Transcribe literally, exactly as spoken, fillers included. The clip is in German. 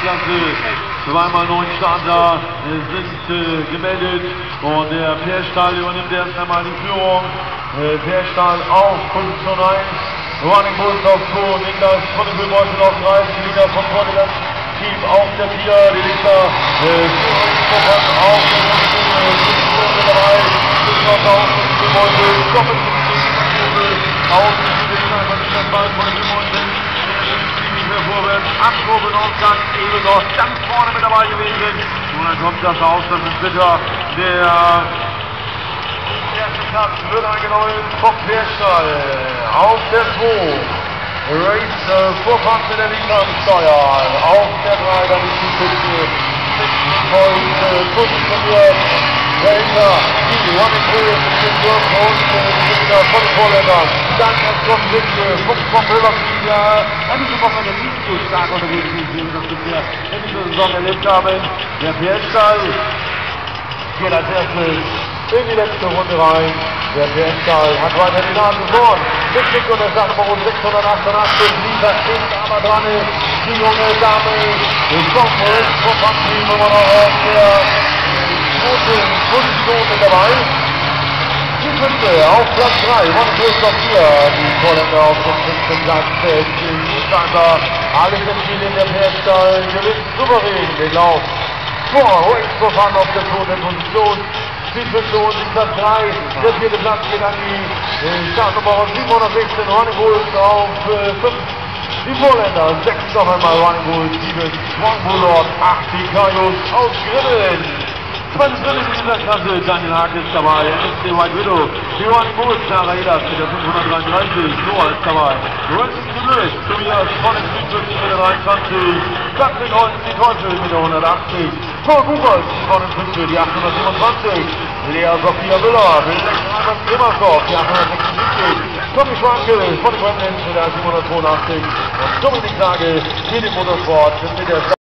Klasse. Zweimal neun Starter sind äh, gemeldet und der Perstall übernimmt erst einmal die Führung. Äh, Perstall auf Position eins, Running Bulls auf zwei, Niklas von den Beutel auf drei, die Liga von Portugal Team auf der vier, die Liga äh, Führung auf der Position mit dabei, Niklas auf den Beutel, doppelt auf die Liga von der Ball von den Beutel. Vorwärts, Abkurven, Ausgang, eben noch ganz vorne mit dabei gewesen. Und dann kommt das aus, das ist bitter. Der erste Platz wird eingenommen vom Perstall auf der zwei. Race äh, Vorfahrt mit der Linkhandsteuer. Auf der drei, dann ist die Spitze. Spitzenpoint äh, positioniert. Dahinter die Running Bulls mit dem Wurf und die wieder von den Vorländern. Dann erst kommt Lücke, Fuchs vom Bürgerfried, ja, diese Woche eine nicht so stark unterwegs sind, dass wir in dieser Saison erlebt haben. Der Perstall geht als erstes in die letzte Runde rein. Der Perstall hat weiter die Nase vorn. Mit Nick und der Sachbau sechshundertachtundachtzig, Liter steht aber dran. Die junge Dame ist vom Team immer noch auf der großen Position mit dabei. Die fünfte auf Platz drei, Ronny Bulls auf vier, die Vorländer auf dem fünften Platz, der Standard, alles im Ziel in der Perstall, gewinnt souverän den Lauf. Vor Hoexpofan auf der zweiten Position, die fünfte und die Platz drei, der vierte Platz geht an die Startnummer siebenhundertsechzehn, Ronny Bulls auf fünf. Die Vorländer, sechs noch einmal Ronny Bulls, sieben, Strong Bullard, acht, die Kajos aus Grimmeln. zwanzig in dieser Klasse, Daniel Haag ist dabei, S C White Widow, die Ronny Bulls, Sarah Ehlers mit der fünfhundertdreiunddreißig, Noah ist dabei, Röntgen Lewis, Tobias von den fünfundfünfzig mit der dreiundzwanzig, Patrick Holz, die Teufel mit der hundertachtzig, Paul Buchholz von den fünfzig, die achthundertsiebenundzwanzig, Lea Sophia Müller, Bill Alexander Grimmersdorf, die achthundertsechsundsiebzig, Tommy Schwanke von den Gremlins mit der siebenhundertzweiundachtzig und Dominik Sage, Philipp Motorsport mit der